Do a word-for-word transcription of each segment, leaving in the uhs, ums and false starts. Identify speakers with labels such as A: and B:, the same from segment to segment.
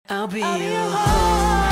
A: I'll be your home.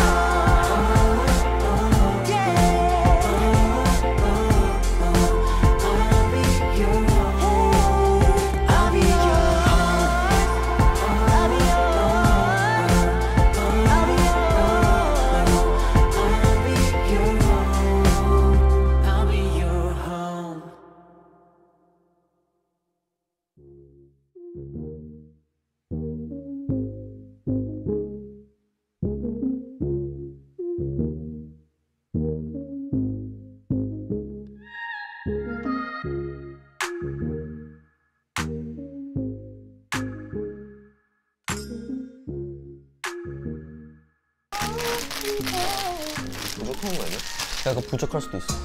B: 부족한 거 아니야? 약간 부족할 수도 있어.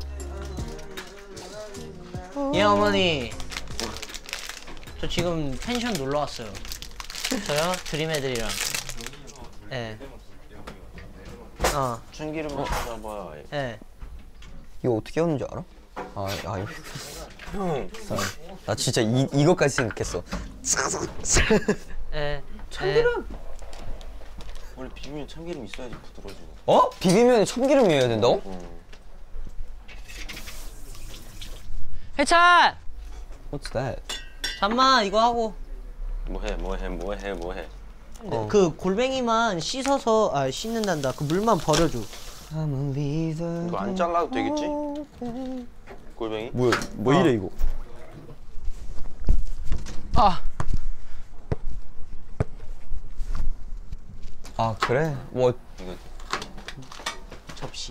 C: 예 어머니, 저 지금 펜션 놀러 왔어요. 저요? 드림 애들이랑. 예. 네. 어.
B: 참기름을 찾아봐.
C: 예. 네.
B: 이거 어떻게 하는지 알아? 아, 아 이거. 형. 나 진짜 이 이거까지 생각했어.
C: 예.
B: 참기름.
C: 네.
D: 원래 비비면 참기름 있어야지 부드러워지고.
B: 어? 비비면 참기름이어야 된다고?
D: 응.
C: 해찬!
B: What's that?
C: 잠만 이거 하고.
D: 뭐해 뭐해 뭐해 뭐해.
C: 어. 그 골뱅이만 씻어서 아 씻는단다. 그 물만 버려줘.
D: 이거 안 잘라도 되겠지? 골뱅이?
B: 뭐야? 뭐
C: 어.
B: 이래 이거?
C: 아.
B: 아 그래? 뭐
D: 이거
C: 접시.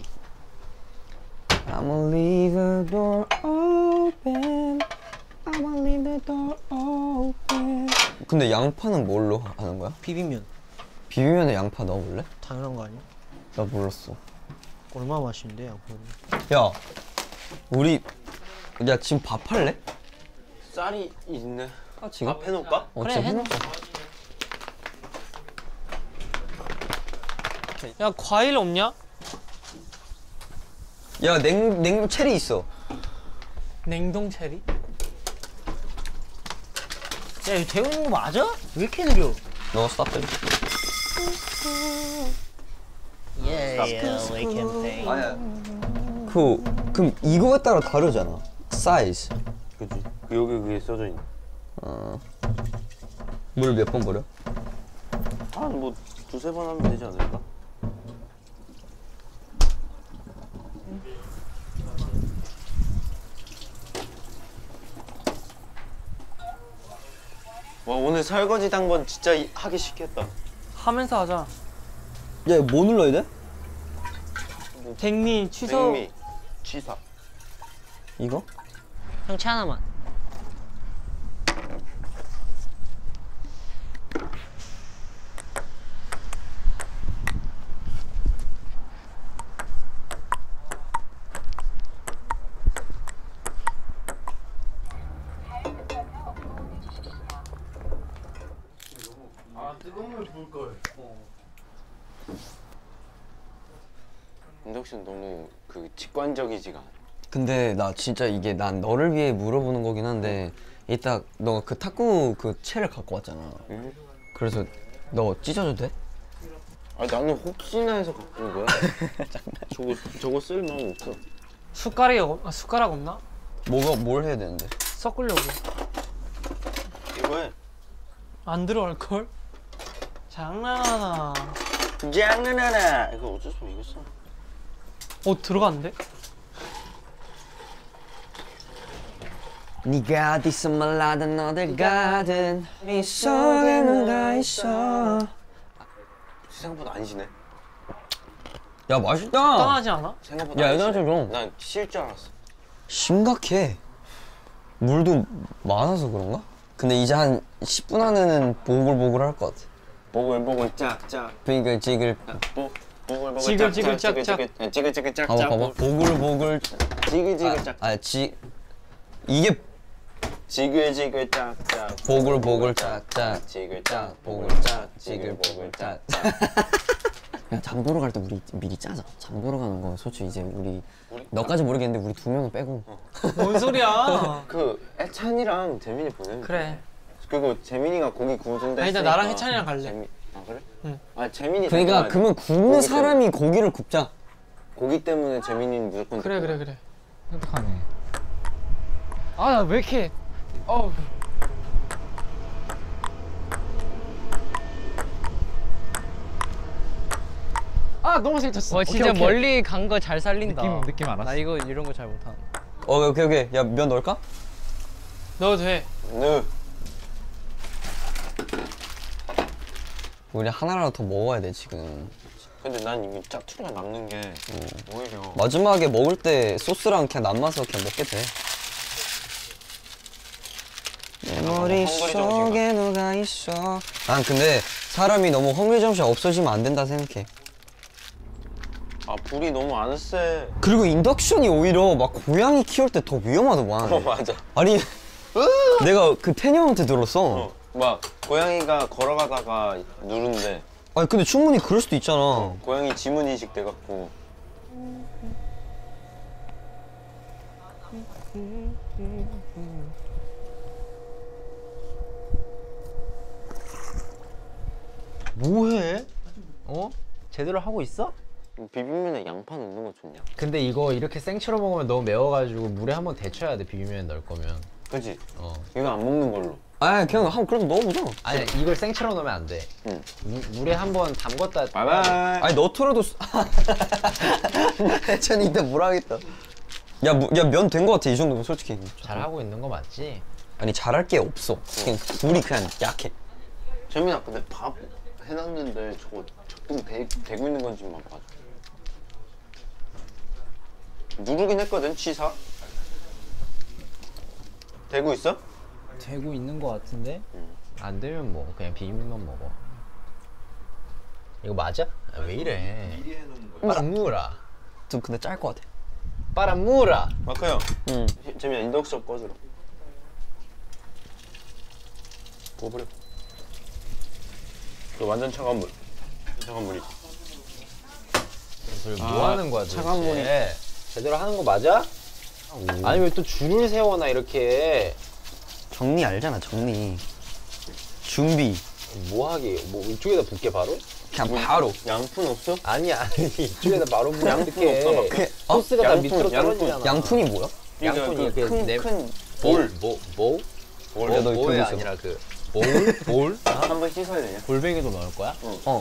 B: I'ma leave the door open. I'ma leave the door open. 근데 양파는 뭘로 하는 거야?
C: 비빔면.
B: 비빔면에 양파 넣어볼래?
C: 당연한 거 아니야?
B: 나 몰랐어.
C: 얼마나 맛있는데 양파는.
B: 야, 우리 야 지금 밥 할래?
D: 쌀이 있네.
B: 아 지금?
D: 밥 해놓을까?
B: 어,
C: 그래,
B: 지금
C: 해놓자.
E: 야 과일 없냐?
B: 야 냉, 냉 체리 있어.
E: 냉동 체리?
C: 야 이거 데우는 거 맞아? 왜 이렇게 느려?
B: 너 스탑 해.
C: Yeah, yeah, we can pay.
B: 아니야. 그 그럼 이거에 따라 다르잖아. 사이즈.
D: 그치. 그 여기 그게 써져 있네.
B: 어. 물 몇 번 버려?
D: 한 뭐 두세 번 하면 되지 않을까? 와 오늘 설거지 당번 진짜 이- 하기 싫겠다.
E: 하면서 하자.
B: 야, 이거 뭐 눌러야 돼?
E: 백미 취소.
D: 백미 취사.
B: 이거?
C: 형채 하나만.
D: 근데 혹시 너무 그 직관적이지가 않아.
B: 근데 나 진짜 이게 난 너를 위해 물어보는 거긴 한데 이따 너 그 탁구 그 채를 갖고 왔잖아.
D: 응?
B: 그래서 너 찢어도 돼?
D: 아니 나는 혹시나 해서 갖고 온 거야. 저거 저거 쓸 마음 없어.
E: 숟가락이 없, 아, 숟가락 없나?
B: 뭐가 뭘 해야 되는데?
E: 섞으려고.
D: 이거 해.
E: 안 들어갈 걸? 장난하나.
D: 장난하나. 이거 어쩔 수 없어 이거 써.
E: 어 들어갔는데?
B: 네가 어디서 말라든 어딜 가든 네 속에 누가 있어.
D: 생각보다 안 시네.
B: 야 맛있다.
E: 떠나지 않아?
D: 생각보다
B: 야,
D: 안
B: 얘들아,
D: 시네.
B: 좀.
D: 난 쉴 줄 알았어.
B: 심각해. 물도 많아서 그런가? 근데 이제 한 십 분 안에는 보글보글 할 것 같아.
D: 보글보글 짝짝.
B: 그러니까 지글
D: 보 보글보글
E: 지글,
D: 짝짝.
E: 지글, 짝짝.
D: 지글 지글 지글
B: 봐봐
D: 짝짝.
B: 봐봐 보글보글
D: 지글 지글 짝.
B: 아, 지 이게
D: 지글지글 짝짝.
B: 보글보글 짝짝
D: 지글 짝.
B: 보글 짝 지글보글 짝짝. 야 장보러 갈 때 우리 미리 짜자. 장보러 가는 거 솔직히 이제 우리 너까지 모르겠는데 우리 두 명은 빼고.
E: 뭔 소리야?
D: 그 애찬이랑 재민이 보내면
E: 그래.
D: 그리고 재민이가 고기 구워준다
E: 아니, 나
D: 했으니까
E: 나랑 해찬이랑 갈래.
D: 재민- 아 그래?
E: 응.
D: 아 재민이.
B: 그러니까
D: 데려가야 돼.
B: 그러면 굽는
D: 고기
B: 사람이 고기를 굽자.
D: 고기 때문에 재민이는 무조건.
E: 그래
D: 데리고
E: 그래 그래.
A: 선택하네. 아, 나 왜 이렇게. 어우. 아, 너무 세졌어.
F: 와 진짜 멀리 간 거 잘 살린다.
A: 느낌, 느낌 알았어.
F: 나 이거 이런 거 잘 못함.
B: 어 오케이 오케이. 야 면 넣을까?
E: 넣어도 돼.
D: 네.
B: 우리 하나라도 더 먹어야 돼 지금.
D: 근데 난 이미 짜투리가 남는 게 오히려.
B: 마지막에 먹을 때 소스랑 그냥 남아서 그냥 먹게 돼. 내 머릿속에 누가 있어. 난 근데 사람이 너무 헝그리 정신 없어지면 안 된다 생각해.
D: 아 불이 너무 안 세.
B: 그리고 인덕션이 오히려 막 고양이 키울 때 더 위험하더만.
D: 어 맞아.
B: 아니 내가 그 태녀 형한테 들었어.
D: 어, 막 고양이가 걸어가다가 누른데
B: 아니 근데 충분히 그럴 수도 있잖아.
D: 고양이 지문 인식 돼갖고.
C: 뭐해? 어? 제대로 하고 있어?
D: 비빔면에 양파 넣는 거 좋냐?
G: 근데 이거 이렇게 생채로 먹으면 너무 매워가지고 물에 한번 데쳐야 돼. 비빔면에 넣을 거면.
D: 그지?
G: 어.
D: 이거 안 먹는 걸로.
B: 아 그냥 한번 그래도 넣어보자.
G: 아니 이걸 생채로 넣으면 안 돼.
D: 응.
G: 무, 물에 한번 담궜다.
D: 바이바이.
B: 아니 너더라도 해찬이 이따 뭐라 하겠다. 야면 된 거 같아 이 정도면 솔직히.
G: 잘 하고 있는 거 맞지?
B: 아니 잘할 게 없어. 그냥 물이 그냥 약해.
D: 재민아 근데 밥 해놨는데 저거 적금 대, 되고 있는 건지만 봐줘. 누르긴 했거든 치사. 되고 있어?
G: 되고 있는 거 같은데? 안 되면 뭐 그냥 비빔면 먹어. 이거 맞아? 아, 왜 이래? 빠라무라.
B: 좀 근데 짤 것 같아.
G: 빠라무라.
D: 마크 형.
B: 응.
D: 재민아 인덕션 꺼주라. 부어버려. 그 완전 차가운 물. 차가운 물이지.
G: 뭐 아, 하는 거야 도대체?
B: 차가운 물이.
G: 제대로 하는 거 맞아? 오. 아니 왜 또 줄을 세워놔 이렇게?
B: 정리 알잖아 정리. 준비.
G: 뭐 하게? 뭐 이쪽에다 붓게 바로?
B: 그냥 바로.
D: 양푼 없어?
G: 아니 아니 이쪽에다 바로 붓게.
D: 양푼 없어 막.
B: 그,
G: 소스가 다
D: 양푼,
G: 밑으로
D: 양푼.
G: 떨어지잖아.
B: 양푼이 뭐야?
G: 양푼이
D: 그
G: 그
D: 큰,
G: 네-
D: 큰
G: 볼,
D: 볼.
G: 뭐, 뭐?
D: 볼.
G: 뭐,
B: 야, 너
G: 뭐에
B: 이거
G: 아니라 그 볼? 볼?
D: 한 번 씻어야 되냐?
G: 골뱅이도 넣을 거야?
B: 어.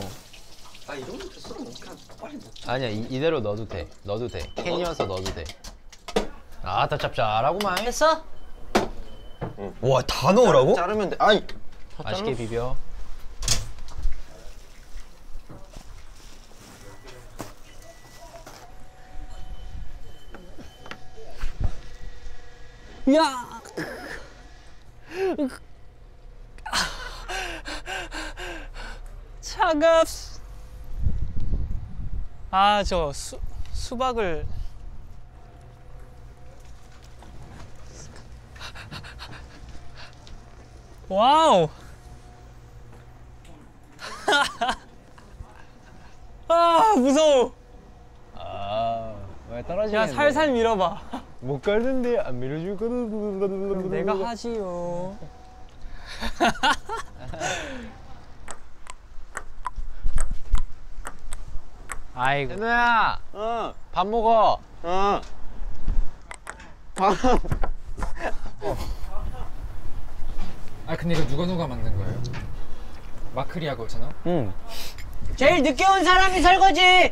G: 아니야 이, 이대로 넣어도 돼. 넣어도 돼. 캔이어서 넣어도 돼. 아, 다 짭짤하구만.
C: 했어?
B: 와 다 넣으라고?
D: 자르면 돼. 아이.
G: 맛있게 비벼.
E: 야. 차갑. 아, 저 수, 수박을 와우. 아, 무서워.
G: 아, 왜 떨어지냐?
E: 야, 살살 밀어봐.
G: 못 가는데 안 밀어줄 거는
E: 내가 하지요.
F: 아이고.
G: 현우야,
D: 어.
G: 밥 먹어.
D: 어.
A: 아, 근데 이거 누가 누가 만든 거예요? 마크리하고 전화?
B: 응.
C: 제일 늦게 온 사람이 설거지!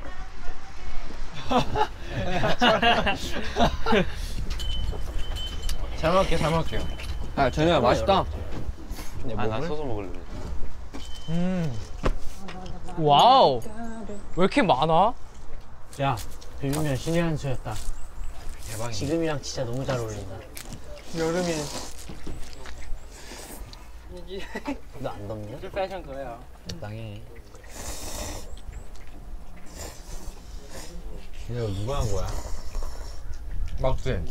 A: 잘 먹을게요, 잘 먹을게요.
B: 아 전현아 맛있다.
D: 아, 나 써서 먹을래.
E: 와우. 왜 이렇게 많아?
C: 야, 비빔면 신의 한 수였다.
A: 대박이네.
C: 지금이랑 진짜 너무 잘 어울린다.
E: 여름에.
C: 너 안 덥냐?
F: 패션 그래요.
G: 적당해. 이거 누가 한 거야?
A: 막대.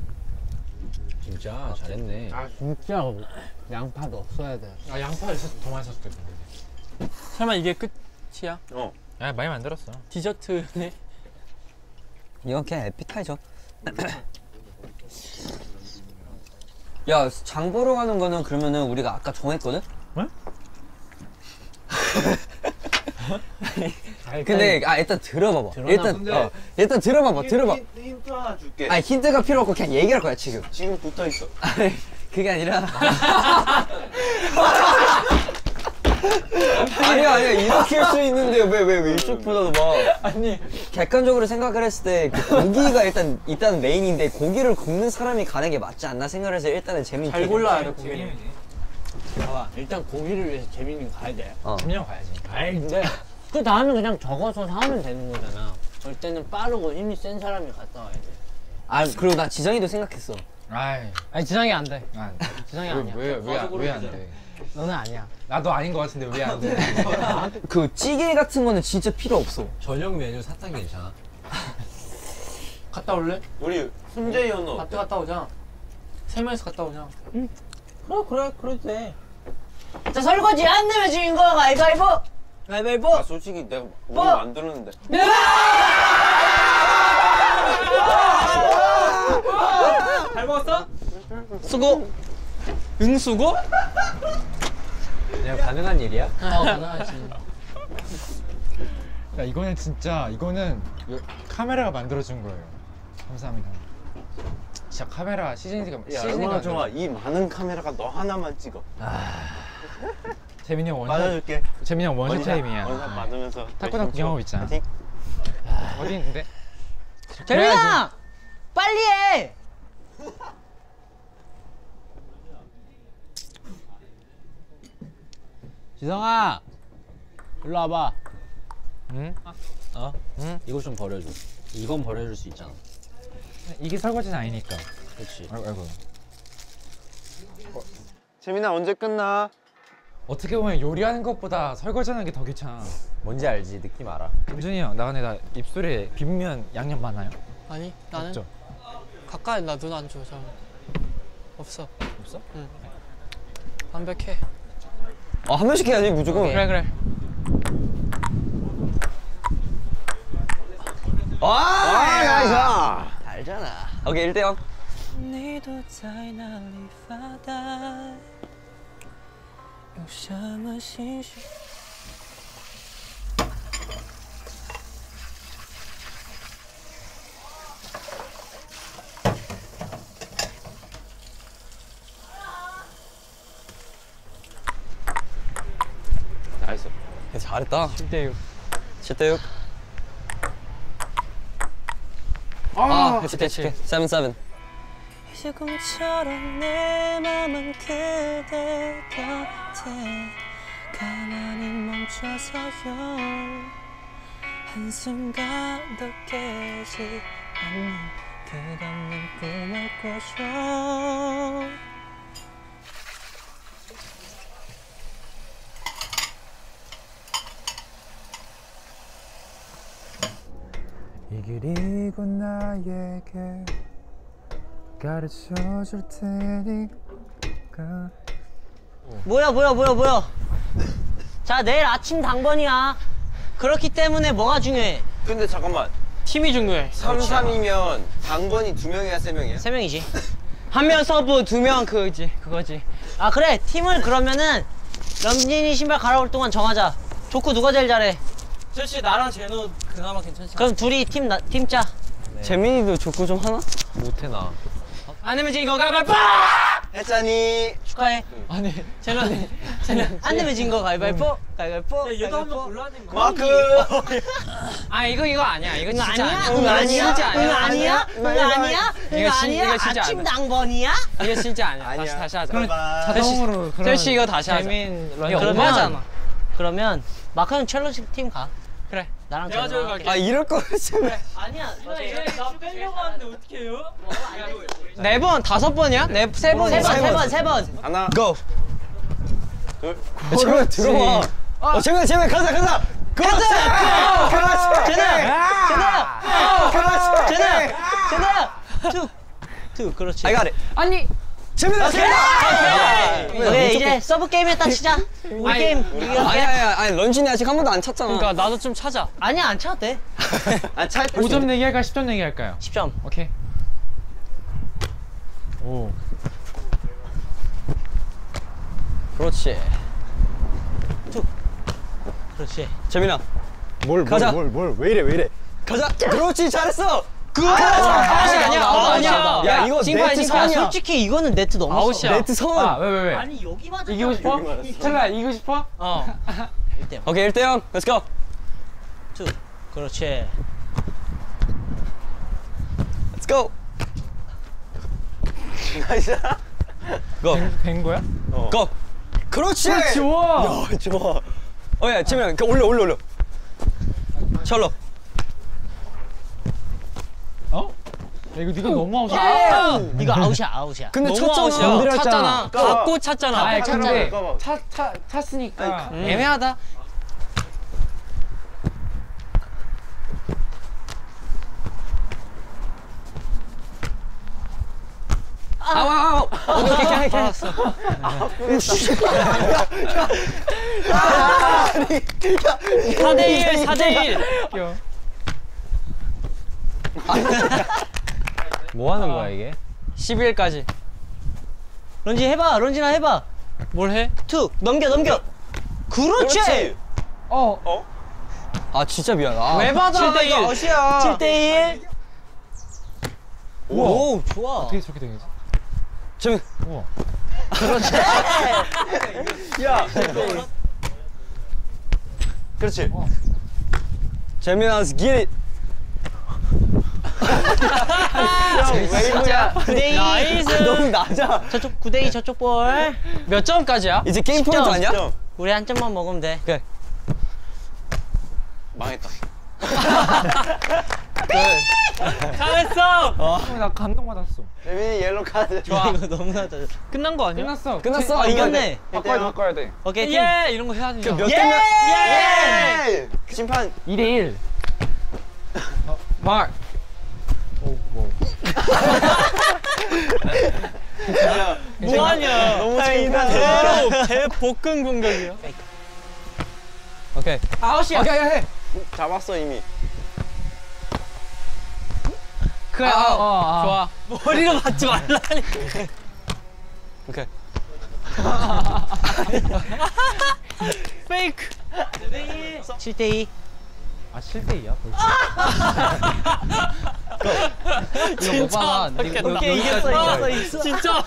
G: 진짜 잘했네.
C: 아, 진짜 양파 넣었어야 돼.
A: 아, 양파 있어서 더 많이 샀을 때.
E: 설마 이게 끝이야?
D: 어.
A: 아, 많이 만들었어.
E: 디저트네.
B: 이건 그냥 에피타이저. 야, 장 보러 가는 거는 그러면은 우리가 아까 정했거든?
A: 응?
B: 근데 아 일단 들어봐봐. 일단 어, 일단 들어봐봐. 들어봐.
D: 힌트, 힌트 하나 줄게.
B: 아니 힌트가 필요 없고 그냥 얘기할 거야 지금.
D: 지금 붙어 있어.
B: 아니 그게 아니라. 아니야 아니야 이렇게 할 수 있는데 왜 왜 이쪽보다도 막 아니 객관적으로 생각을 했을 때 그 고기가 일단 일단 메인인데 고기를 굽는 사람이 가는 게 맞지 않나 생각을 해서 일단은 재민이
E: 잘 골라야 돼 고기는.
F: 봐봐, 일단 고기를 위해서 재민이 가야 돼.
B: 어.
A: 재민이 형 가야지.
F: 아이, 근데 그 다음에 그냥 적어서 사면 되는 거잖아. 절 때는 빠르고 힘이 센 사람이 갔다 와야 돼.
B: 아 그리고 나 지성이도 생각했어.
A: 아이,
F: 아니 지상이 안 돼.
A: 아,
F: 지상이 아니야.
A: 왜왜왜 안 돼?
F: 너는 아니야.
A: 나도 아닌 것 같은데 왜 안 돼?
B: 그 찌개 같은 거는 진짜 필요 없어.
G: 저녁 메뉴 사탕 괜찮아?
E: 갔다 올래?
D: 우리 순재 현우.
E: 마트 갔다 오자. 세 명이서 갔다 오자.
C: 그래 그래 그래도 돼. 자 설거지 안 내면 지는 거 가위바위보. 가위바위보.
D: 아 솔직히 내가 오늘
C: 뭐?
D: 만들었는데.
E: 잘 먹었어?
C: 수고.
E: 응 수고?
G: 그냥 가능한 일이야?
E: 어 가능하지.
A: 야 이거는 진짜 이거는 이거 카메라가 만들어준 거예요. 감사합니다. 진짜 카메라 시즌이가
D: 야
A: 시즌이가
D: 얼마나 좋아. 이 많은 카메라가 너 하나만 찍어.
A: 재민이 형 원샷.
D: 맞아줄게.
A: 재민이 형 원샷 타임이야.
D: 원샷 받으면서.
A: 탁구장 구경하고 있잖아.
D: 파이팅.
A: 어디 있는데?
C: 재민아 빨리 해.
G: 지성아, 일로 와봐.
A: 응?
G: 어?
A: 응?
G: 이거 좀 버려줘. 이건 버려줄 수 있잖아.
A: 이게 설거지는 아니니까.
G: 그렇지.
A: 아이고, 아이고.
D: 재민아 언제 끝나?
A: 어떻게 보면 요리하는 것보다 설거지하는 게 더 귀찮아.
G: 뭔지 알지? 느낌 알아.
A: 김준이 형, 나 근데 나 입술에 비빔면 양념 많아요?
E: 아니 나는
A: 없죠?
E: 가까이 나 눈 안 줘. 잘 없어.
A: 없어?
E: 응. 완벽해.
B: 어 한 명씩 해야지 무조건.
E: 그래 그래.
B: 와 나이스. 알잖아. 오케이 일 대 영.
D: 나이스.
B: 잘했다.
E: 칠 대 육.
B: 칠 대 육. 아, 칠 대 칠. 칠, 칠.
C: 지금처럼 내 맘은 그대 곁에 가만히 멈춰서요 한순간도 깨지 않는 끝없는 꿈을 꿔줘
A: 이 길이 곧 나에게 가르쳐 줄 테니까.
C: 뭐야 뭐야 뭐야 뭐야 자 내일 아침 당번이야 그렇기 때문에 뭐가 중요해
D: 근데 잠깐만.
E: 팀이 중요해.
D: 삼, 삼이면 당번이 두 명이야 세 명이야?
C: 세 명이지 한 명 서브 두 명 그거지 그거지 아 그래 팀을 그러면은 럼진이 신발 갈아올 동안 정하자 조크 누가 제일 잘해
E: 그렇지 나랑 제노 그나마 괜찮지.
C: 그럼 둘이 팀 나, 팀 짜.
B: 재민이도 족구 좀 하나?
G: 못해 나.
E: 안 되면 진 거 가위바위보!
D: 했잖니.
C: 축하해.
A: 아니,
C: 제노 제노 안 되면 진 거 가위바위보. 가위바위보.
E: 얘도 한번
C: 가위바위보.
E: 골라야 되는 거.
D: 마크.
E: 아 이거 이거 아니야. 이거
C: 응
E: 진짜
C: 아니야?
E: 아니야.
C: 응 아니야?
E: 진짜
C: 응 아니야? 응 아니야? 응
E: 이거 진-
C: 아니야?
E: 이거 진짜
C: 아침
E: 아니야.
C: 당번이야?
E: 이거 진짜 아니야.
D: 아니야.
E: 다시 다시 하자.
D: 그럼
A: 자동으로 그러면
E: 셀시 이거 다시 하자.
A: 재민
E: 이거
A: 런
E: 오버잖아.
C: 그러면 마크 형 챌린지 팀 가.
E: 그래.
C: 나랑
E: 내가
C: 제노
E: 저기
C: 할게.
E: 갈게.
B: 아 이럴 거였으면.
C: 아니야.
E: 나 빼려고 하는데 어떻게 해요? 네 번, 다섯 번이야? 네, 세 번이야.
C: 세 번, 세 번, 세 번.
D: 하나.
B: 고.
D: 둘.
B: 재민 들어와. 어 재민 재민 가자 가자. 그렇지. 그렇지.
C: 제노! 제노!
B: 그렇지.
C: 제노! 제노! 투! 투, 그렇지.
B: I got it.
E: 아니,
B: 재민아 재민아.
C: 오케이, 이제 서브 게임 했다 치자. 우리
E: 아니,
C: 게임.
B: 아니
C: 이거
B: 아니 아니 런쥔이 아직 한 번도 안 찼잖아.
E: 그러니까 나도 좀 찾아.
C: 아니야, 안 쳐도 돼.
B: 아 차.
A: 오 점 내기 할까요? 십 점 내기 할까요?
C: 십 점.
A: 오케이. 오.
B: 그렇지.
C: 그렇지.
B: 재민아.
A: 뭘,
B: 가자.
A: 뭘, 뭘, 뭘, 왜 이래, 왜 이래.
B: 가자. 그렇지, 잘했어.
C: 그
E: 아웃이 아니야. 아웃 아니야.
B: 야, 이거
E: 심판,
B: 네트
E: 심판.
B: 선이야.
C: 솔직히 이거는 네트 넘었어.
E: 아웃이야.
B: 네트 선.
F: 아, 왜, 왜, 왜?
C: 아니 여기 맞아.
F: 이기고 싶어? 찰나, 이기고 싶어?
E: 어.
B: 오케이, 일 대 영. Let's go.
C: 투. 그렇지.
B: Let's go. 나이스. 고.
A: 된 거야?
B: 고. 그렇지.
F: 좋아.
B: 야, 좋아. 어, 야, 재민아, 그 올려, 올려, 올려. 샬롯.
A: 어? 야, 이거 네가 너무 아웃이야.
C: 이거 아웃이야 아웃이야.
B: 근데
E: 너무
B: 쳤잖아.
E: 아웃이야.
B: 건드렸잖아.
E: 찼잖아. 갖고 찼잖아.
F: 아이, 근데
D: 까봐.
F: 차, 차, 찼으니까.
E: 음. 애매하다.
B: 아우, 아우, 아우. 오케이, 오케이, 오케이.
C: 알았어.
E: 사 대 일, 사 대 일.
G: 뭐 하는 거야 이게?
E: 십일 일까지.
C: 런쥔 해봐. 런쥔아 해봐.
E: 뭘 해?
C: 투. 넘겨 넘겨. 그렇지.
D: 그렇지.
F: 어.
B: 아, 진짜 미안하다. 아.
E: 왜 받아?
C: 칠 대 일.
E: 이거 아웃이야.
C: 칠 대 일.
A: 우와.
C: 오, 좋아.
A: 어떻게 저렇게 되겠지?
B: 재민.
A: 우와.
D: 야. 그렇지.
B: 재민아, let's get it.
D: 왜 이거야?
C: 구 대 이.
E: 나이스.
B: 너무 낮아.
C: 저쪽 구 대 이 저쪽 볼.
E: 몇 점까지야?
B: 이제 게임
C: 십 점.
B: 포인트 아니야?
D: 점.
C: 우리 한 점만 먹으면 돼.
B: 오케이.
D: 망했다.
E: 잘했어.
A: 어, 나 감동받았어.
D: 재민이 옐로 카드.
C: 좋아. 이거 너무나 잘.
E: 끝난 거 아니야?
F: 끝났어.
B: 끝났어.
C: 아 이겼네.
F: 바꿔야 돼, 바꿔야 돼.
C: 오케이 팀.
E: 예 이런 거 해야 돼.
B: 몇
C: 예!
B: 대면?
C: 예!
D: 심판.
F: 이 대 일.
A: 말. 오, 뭐.
E: 뭐하냐?
D: 너무 재밌다.
E: 대로 대복근 공격이야.
B: 오케이.
E: 아웃이야.
F: 오케이, 해.
D: 잡았어 이미.
E: 그래.
F: 아,
E: 아,
F: 어, 아.
E: 좋아.
C: 머리로 맞지 말라니까.
B: 오케이.
E: 페이크.
C: 칠 대 이.
A: 아, 칠 대 이야 벌써.
F: 이거 못 봐.
E: 진짜
C: 오케이 이겼어 이겼어 이겼어.
E: 진짜.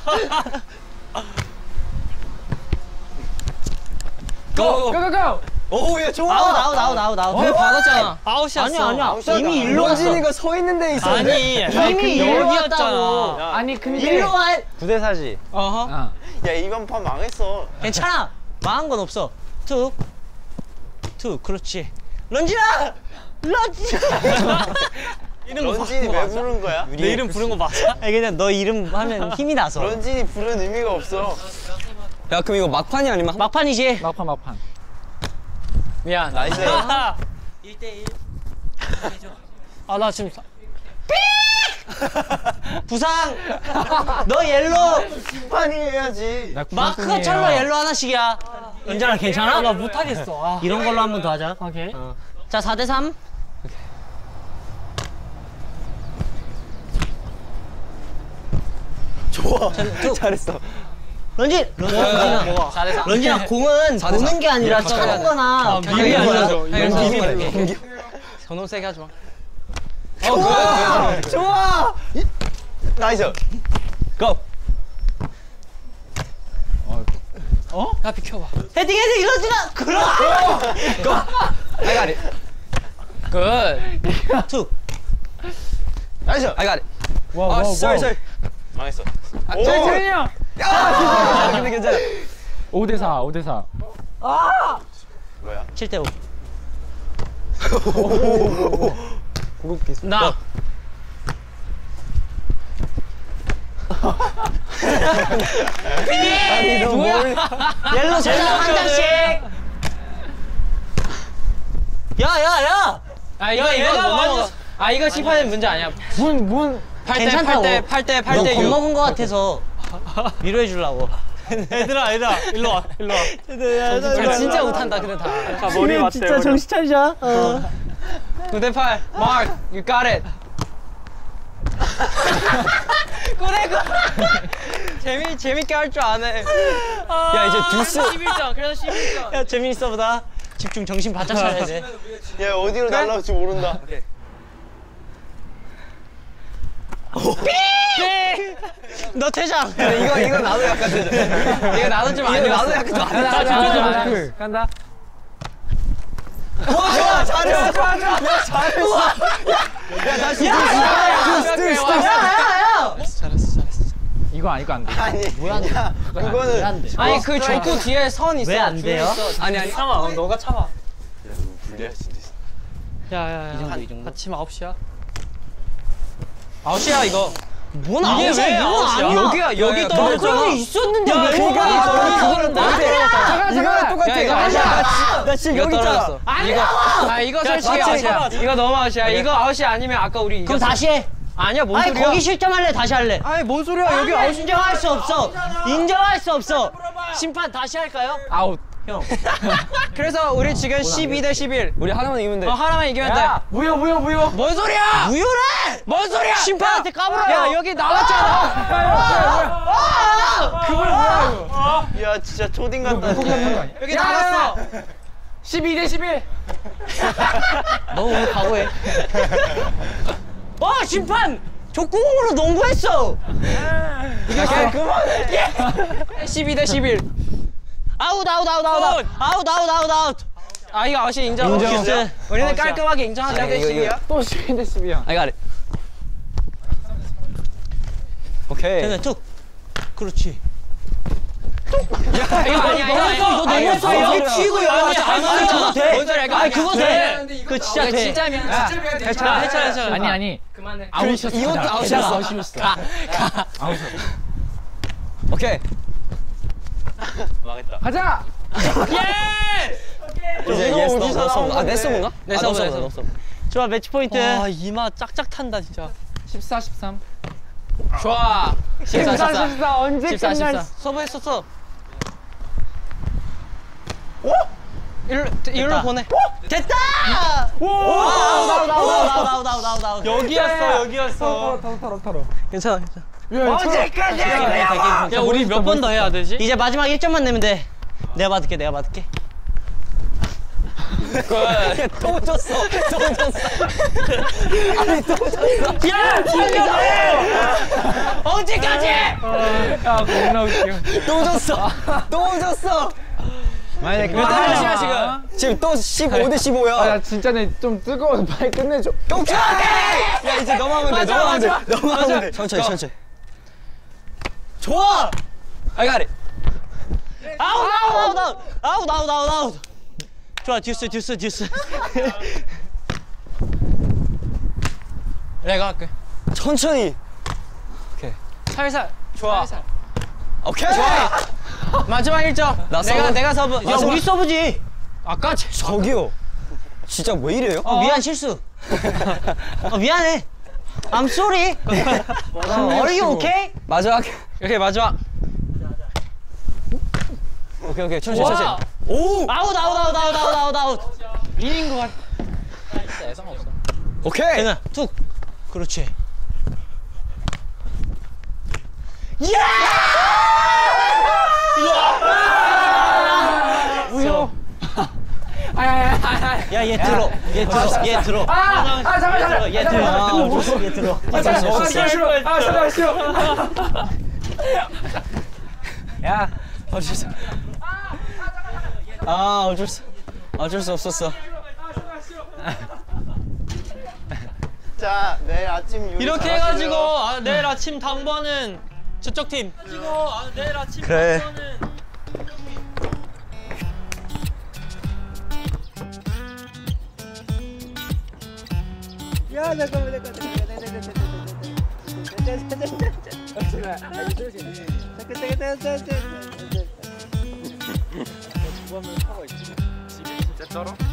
B: 고!
F: 고, 고, 고.
B: 오, 야, 좋아.
C: 아웃 아웃 아웃 아웃 아웃.
E: 왜 받았잖아. 아웃이었어.
C: 아니야 아니야.
D: 아웃이야.
C: 이미 일로 왔어.
B: 런쥔이가 서 있는 데 있어.
E: 아니
C: 이미 일로
E: 여기였잖아.
C: 왔다고.
D: 야,
F: 아니, 근데.
C: 일로 와.
G: 구 대 사지.
E: 어허.
F: 아.
D: 야 이번 판 망했어.
C: 괜찮아. 망한 건 없어. 투. 투. 그렇지. 런쥔아. 런쥔아.
E: 이런 거
D: 런쥔이 왜 부른 거야?
E: 내 이름 부른 거 맞아?
C: 아니 그냥 너 이름 하면 힘이 나서.
D: 런쥔이 부른 의미가 없어.
B: 야, 그럼 이거 막판이 아니면?
C: 막판이지.
A: 막판 막판.
E: 미안.
D: 나이스.
C: 일 대 일.
E: 아 나 지금 사-
C: 부상. 너 옐로.
D: 심판이 해야지.
A: 나
C: 마크
A: 구성이에요.
C: 찰로 옐로 하나씩이야. 연준아 괜찮아?
E: 나 못하겠어. 아.
C: 이런 걸로 한 번 더 하자.
E: 오케이.
C: 자 사 대 삼.
B: 좋아. 잘했어.
C: 런쥔. 런쥔아.
E: 뭐가? 잘해서.
C: 런쥔아 공은
B: 사 대 사.
C: 보는 게 아니라 쳐는 거나.
E: 아, 미리 알려줘.
B: 연기 말해.
E: 경기. 전원 세게 하지 마.
B: 좋아. 좋아. 나이스. 고.
E: 야 비켜봐.
C: 헤딩 헤딩 런쥔아. 그럼.
B: I got it.
E: 굿.
C: 투.
B: 나이스. I got it.
A: 와,
B: 아,
A: 와,
B: sorry,
A: 와.
B: sorry.
D: 망했어.
B: 오. 재민이 형. 야, 근데 괜찮아.
A: 오 대 사, 오 대 사.
D: 뭐야?
C: 칠 대 오.
E: 나.
B: 아니, 너 뭘?
C: 옐로 세장 한 장씩. 야야 야.
E: 아 이거 이거
C: 얘가
E: 못
C: 완전-
E: 넘어가. 아 이거 심판의 문제 아니야.
A: 문, 문.
E: 팔 대
C: 괜찮다고.
E: 팔 대 팔 대 팔
C: 너
E: 대 육.
C: 겁먹은 거 같아서 위로해 주려고.
E: 얘들아 얘들아 일로 와 일로 와. 아, 진짜 못한다 근데 다.
D: 자 머리 맞대.
C: 진짜 정신 차리자.
E: 구 대 팔. Mark, you got it. 그래 그. 재미 재밌게 할 줄 아네.
B: 야, 이제 듀스.
E: 십일 점. 그래서 십일 점.
C: 야 재밌어 보다. 집중 정신 바짝 차려야 돼.
D: 야 어디로 날라올지 모른다.
C: 너 퇴장.
B: 이거 이거 나도 약간 되죠.
C: 이거 나도 좀
B: 이거
C: 아니었어.
B: 나도 약간 좀 아니었어.
E: 자, 집중 좀 해.
F: 간다.
B: 와 좋아 잘했어. 좋아 좋아. 야 잘했어. 야 다시
C: 야야야.
F: 이거 아니고 안 돼.
D: 아니 야 그거는
E: 아니 그 족구 뒤에 선 있어.
C: 왜 안 돼요?
B: 아니 아니.
E: 참아. 너가 참아.
D: 불리할 수도 있어.
E: 야야야. 아침 아홉 시야. 아홉 시야 이거. 뭔
C: 이게
E: 아홉 시야?
C: 왜
E: 이건
C: 아홉 시야?
E: 아니야. 여기야 여기 떨어졌잖아.
C: 그런 있었는데
E: 야,
C: 왜
E: 그러니까
C: 그거야?
E: 그거는
B: 잠깐 이거랑 똑같아.
E: 야, 이거
B: 아니야.
E: 아니야.
B: 나, 나 지금
E: 이거
B: 여기 있잖아.
E: 떨어졌어. 이거 아 이거 솔직히
C: 맞지?
E: 아웃이야. 이거 너무 아웃이야. 이거 아웃이 아니면 아까 우리
C: 그럼
E: 이겼어.
C: 다시 해.
E: 아니야 뭔
C: 아니
E: 소리야?
C: 거기 실점할래 다시 할래?
E: 아니 뭔 소리야? 여기 아웃.
C: 인정할 수 없어. 인정할 수 없어. 심판 다시 할까요?
E: 아웃.
C: 형.
E: 그래서 우리 지금 십이 대 십일.
B: 우리 하나만 이기면 돼.
E: 어 하나만 이기면 돼.
F: 무효 무효 무효.
E: 뭔 소리야?
C: 무효래.
E: 뭔 소리야?
C: 심판한테 까불어요.
E: 야 여기 나왔잖아.
D: 야 진짜 초딩 같다.
E: 여기 나왔어.
F: 십이 대 십일.
C: 너 오늘 각오해. 어 심판 족구공으로 농구했어.
E: 야 그만해. 십이 대 십일.
C: 아웃 아웃 아웃 아웃 아웃 아웃 아웃 아웃 아웃.
E: 아 이거 아웃이 인정.
C: 인정.
E: 오케이. 우리는 깔끔하게 인정하자.
B: 아니, 이거, 이거.
F: 또 십이 대 십이야.
B: I got it. 오케이.
C: 됐네 툭. 그렇지.
E: 이거 아니야 이거 아니야.
C: 너 너무
E: 이거
C: 치고 여기 안 하는 거 돼.
E: 뭔 소리야 이거
C: 아니
E: 아니야.
C: 그거 돼. 그 진짜 돼.
E: 진짜 미안. 괜찮아 괜찮아 괜찮아.
F: 아니 아니.
E: 그만해.
F: 아웃이었어.
B: 이것도 아웃이었어.
F: 아웃이었어.
B: 오케이.
D: 망했다.
F: 가자.
B: 이제 예스 너 너 서브. 아내 서브인가?
E: 내
B: 아, 너
E: 서브, 내
B: 서브, 너 서브.
C: 좋아 매치 포인트.
E: 와 이마 짝짝 탄다 진짜.
F: 십사 십삼.
E: 좋아. 십사 십사.
F: 십사 언제
E: 십사
F: 끝날?
E: 십사. 서브했었어. 어? 일로 일로 보내.
C: 됐다. 오. 아웃 아웃 아웃 아웃 아웃 아웃 아웃.
E: 여기였어 여기였어.
F: 털어 털어 털어.
E: 괜찮아 괜찮아.
C: 언제까지?
E: 야 우리 몇 번 더 해야 되지?
C: 이제 마지막 일 점만 내면 돼. 내가 받을게 내가 받을게.
B: 또 졌어. 또 졌어. 아니 또 졌어.
C: 야 살려줘. 언제까지?
F: 야 겁나 웃겨.
B: 또 졌어. 또 졌어.
F: 만약에
B: 몇 시야 지금? 지금 또 십오 대 십오야.
F: 아, 나 진짜 내 좀 뜨거워서 빨리 끝내줘.
B: 오케이. 야 이제 넘어가면 돼. 넘어가면 돼. 넘어가면 돼. 천천히 천천히. 좋아. I got it.
C: 아웃 아웃 아웃 아웃 아웃 아웃 아웃. 좋아 듀스 듀스 듀스.
E: 내가 할게.
B: 천천히.
E: 살살. 좋아. 살살.
B: 오케이. 좋아.
E: 마지막 일 점.
B: 나
E: 내가
B: 서브.
E: 내가 서브.
C: 야 우리 서브지.
E: 아까 제-
B: 저기요. 진짜 왜 이래요?
C: 어, 미안 실수. 어, 미안해. I'm sorry. 어, Are you okay?
B: 마지막.
E: 이렇게 마지막.
B: 오케이 오케이 천천히
E: 와.
B: 천천히. 오.
C: 아웃 아웃 아웃 아웃 아웃 아웃 아웃.
E: 일인 것 같.
B: 오케이.
C: 됐나? 툭. 그렇지.
F: 무효. 아야야야.
C: 야 얘 들어. 얘 들어. 얘 들어.
F: 아, 아 잠깐 잠깐.
C: 얘 들어. 아, 얘 들어.
F: 아 싫어 싫어. 아 싫어 싫어.
B: 야 어쩔 수. 아 어쩔 수. 어쩔 수 없었어.
D: 자 내일 아침 요리
E: 이렇게
D: 잘하시고요.
E: 해가지고 아, 내일 아침 당번은 저쪽 팀. 이거 아, 내일 아침
B: 그래.
E: 당번은.
D: 진짜 쩔어?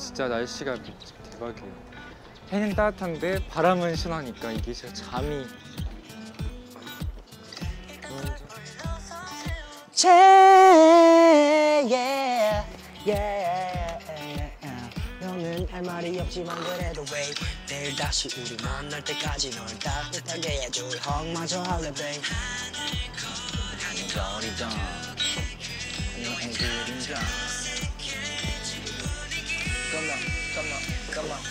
A: 진짜 날씨가 대박이에요. 해는 따뜻한데 바람은 시원하니까 이게 진짜 잠이.
C: 제 yeah, yeah, yeah. 너는 할 말이 없지만 그래도 왜 내일 다시 우리 만날 때까지 널 따뜻하게 해줄 헉마저 할래 babe.
G: 거리던 너의 그림자 Come on, come on, come on.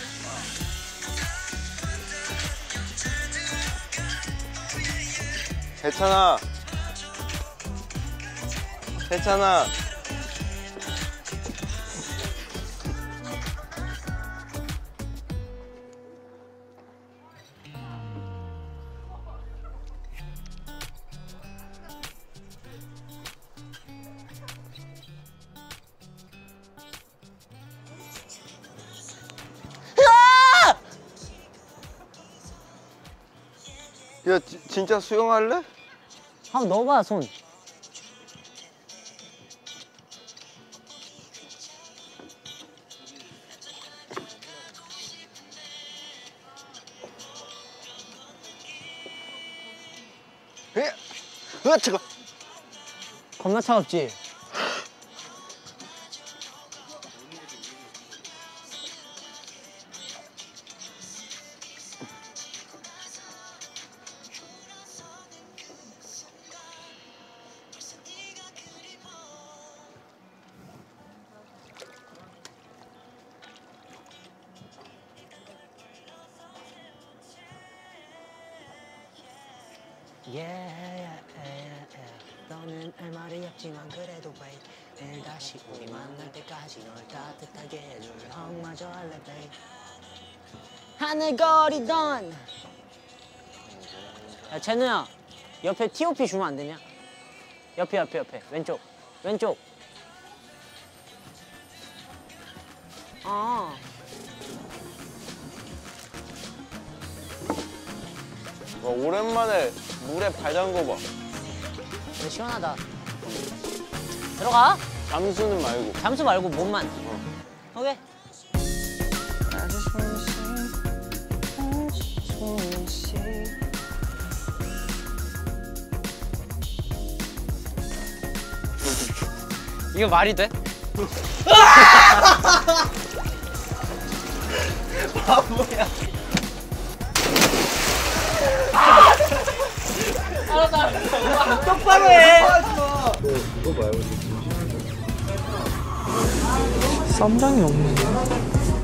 D: 세찬아. 세찬아. 야, 지, 진짜 수영할래?
C: 한번 넣어봐 손.
D: 에? 으아, 차가.
C: 겁나 차갑지? Yeah, yeah, yeah, yeah. 너는 할 말이 없지만 그래도 babe 내일 다시 우리 만날 때까지 널 따뜻하게 해줄 헉마저 할래 babe. 하늘거리던. 야 채누야 옆에 티오피 주면 안 되냐? 옆에 옆에 옆에 왼쪽 왼쪽. 아.
D: 와, 오랜만에 물에 발 담궈 봐.
C: 근데 시원하다. 들어가.
D: 잠수는 말고.
C: 잠수 말고 몸만. 오케이.
E: 이거 말이 돼?
G: 바보야.
E: 똑바로 해.
A: 쌈장이 없네.